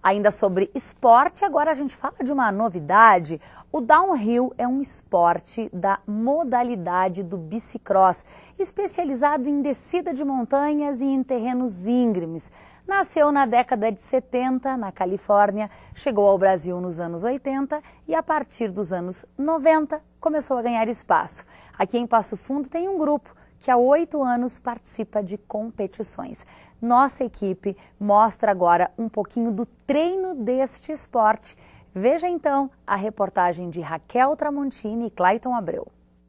Ainda sobre esporte, agora a gente fala de uma novidade. O downhill é um esporte da modalidade do bicicross, especializado em descida de montanhas e em terrenos íngremes. Nasceu na década de 70, na Califórnia, chegou ao Brasil nos anos 80 e a partir dos anos 90 começou a ganhar espaço. Aqui em Passo Fundo tem um grupo que há 8 anos participa de competições. Nossa equipe mostra agora um pouquinho do treino deste esporte. Veja então a reportagem de Raquel Tramontini e Clayton Abreu.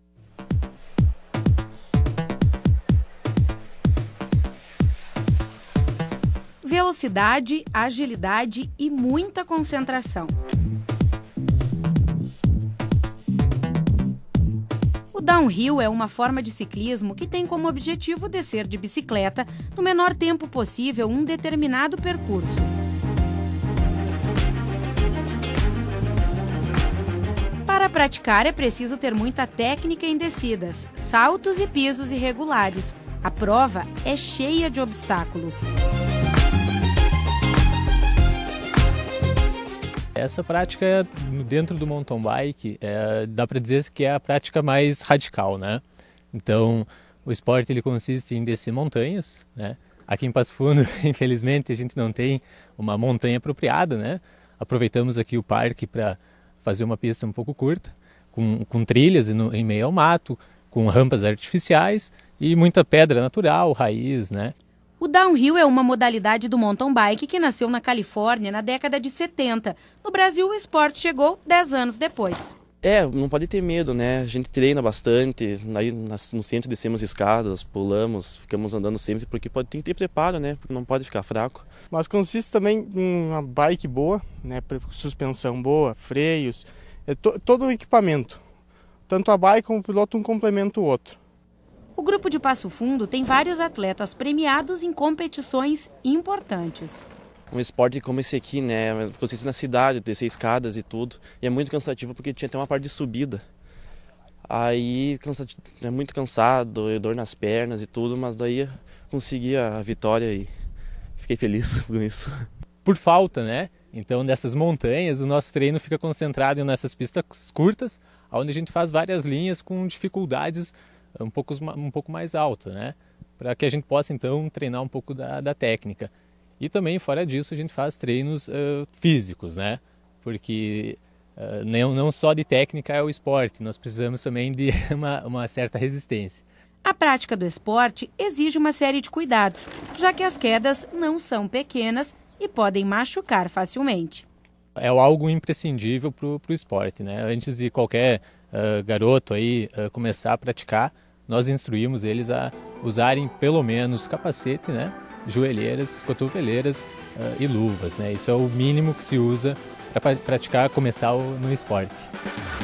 Velocidade, agilidade e muita concentração. O downhill é uma forma de ciclismo que tem como objetivo descer de bicicleta no menor tempo possível um determinado percurso. Para praticar é preciso ter muita técnica em descidas, saltos e pisos irregulares. A prova é cheia de obstáculos. Essa prática dentro do mountain bike, dá para dizer que é a prática mais radical, né? Então, o esporte ele consiste em descer montanhas, né? Aqui em Passo Fundo, infelizmente, a gente não tem uma montanha apropriada, né? Aproveitamos aqui o parque para fazer uma pista um pouco curta, com trilhas em meio ao mato, com rampas artificiais e muita pedra natural, raiz, né? O downhill é uma modalidade do mountain bike que nasceu na Califórnia na década de 70. No Brasil, o esporte chegou 10 anos depois. Não pode ter medo, né? A gente treina bastante, aí no centro descemos escadas, pulamos, ficamos andando sempre, porque tem que ter preparo, né? Porque não pode ficar fraco. Mas consiste também em uma bike boa, né? Suspensão boa, freios, todo o equipamento. Tanto a bike como o piloto, um complementa o outro. O grupo de Passo Fundo tem vários atletas premiados em competições importantes. Um esporte como esse aqui, né, consiste na cidade, descer escadas e tudo, e é muito cansativo porque tinha até uma parte de subida. Aí é muito cansado, dor nas pernas e tudo, mas daí consegui a vitória e fiquei feliz com isso. Por falta, né? Então, nessas montanhas, o nosso treino fica concentrado nessas pistas curtas, onde a gente faz várias linhas com dificuldades um pouco mais alta, né? Para que a gente possa então treinar um pouco da técnica. E também fora disso a gente faz treinos físicos, né? Porque não só de técnica é o esporte, nós precisamos também de uma certa resistência. A prática do esporte exige uma série de cuidados, já que as quedas não são pequenas e podem machucar facilmente. É algo imprescindível para o esporte, né? Antes de qualquer garoto aí começar a praticar, nós instruímos eles a usarem pelo menos capacete, né? Joelheiras, cotoveleiras e luvas, né? Isso é o mínimo que se usa para praticar, começar no esporte.